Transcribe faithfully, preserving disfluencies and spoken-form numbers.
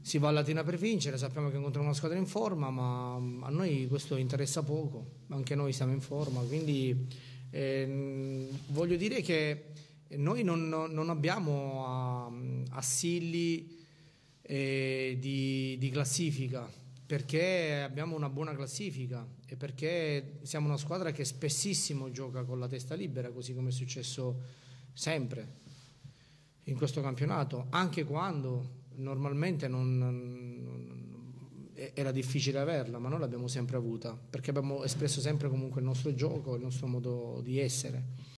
si va a Latina per vincere, sappiamo che incontriamo una squadra in forma, ma a noi questo interessa poco, anche noi siamo in forma, quindi eh, voglio dire che noi non, non abbiamo assilli eh, di, di classifica, perché abbiamo una buona classifica e perché siamo una squadra che spessissimo gioca con la testa libera, così come è successo sempre in questo campionato, anche quando normalmente non, non, era difficile averla, ma noi l'abbiamo sempre avuta, perché abbiamo espresso sempre comunque il nostro gioco, il nostro modo di essere.